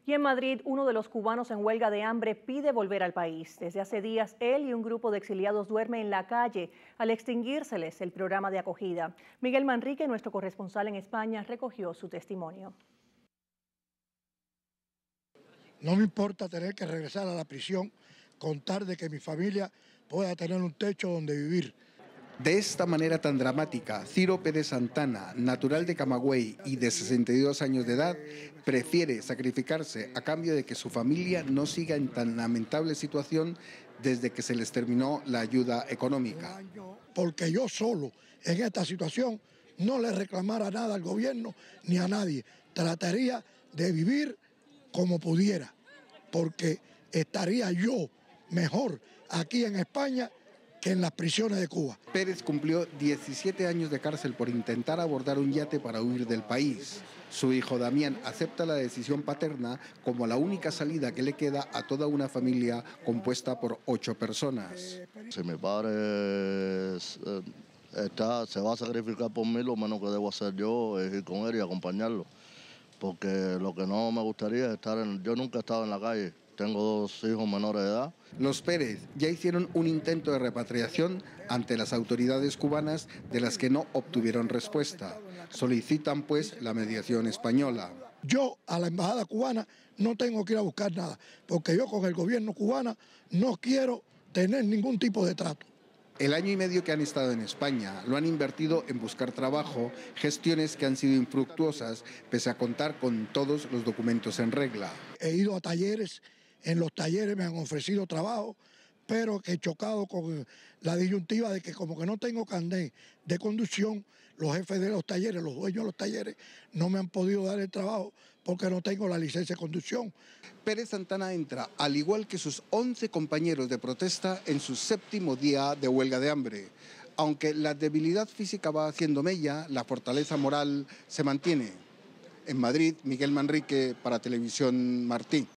Y en Madrid, uno de los cubanos en huelga de hambre pide volver al país. Desde hace días, él y un grupo de exiliados duermen en la calle al extinguírseles el programa de acogida. Miguel Manrique, nuestro corresponsal en España, recogió su testimonio. No me importa tener que regresar a la prisión con tal de que mi familia pueda tener un techo donde vivir. De esta manera tan dramática, Ciro Pérez Santana, natural de Camagüey y de 62 años de edad, prefiere sacrificarse a cambio de que su familia no siga en tan lamentable situación desde que se les terminó la ayuda económica. Porque yo solo en esta situación no le reclamara nada al gobierno ni a nadie. Trataría de vivir como pudiera, porque estaría yo mejor aquí en España que en las prisiones de Cuba. Pérez cumplió 17 años de cárcel por intentar abordar un yate para huir del país. Su hijo Damián acepta la decisión paterna como la única salida que le queda a toda una familia compuesta por 8 personas. Si mi padre se va a sacrificar por mí, lo menos que debo hacer yo es ir con él y acompañarlo. Porque lo que no me gustaría es yo nunca he estado en la calle. Tengo 2 hijos menores de edad. Los Pérez ya hicieron un intento de repatriación ante las autoridades cubanas, de las que no obtuvieron respuesta. Solicitan, pues, la mediación española. Yo a la embajada cubana no tengo que ir a buscar nada, porque yo con el gobierno cubano no quiero tener ningún tipo de trato. El año y medio que han estado en España lo han invertido en buscar trabajo, gestiones que han sido infructuosas, pese a contar con todos los documentos en regla. He ido a talleres, en los talleres me han ofrecido trabajo, pero he chocado con la disyuntiva de que como que no tengo carnet de conducción, los jefes de los talleres, los dueños de los talleres, no me han podido dar el trabajo porque no tengo la licencia de conducción. Pérez Santana entra, al igual que sus 11 compañeros de protesta, en su 7º día de huelga de hambre. Aunque la debilidad física va haciendo mella, la fortaleza moral se mantiene. En Madrid, Miguel Manrique para Televisión Martí.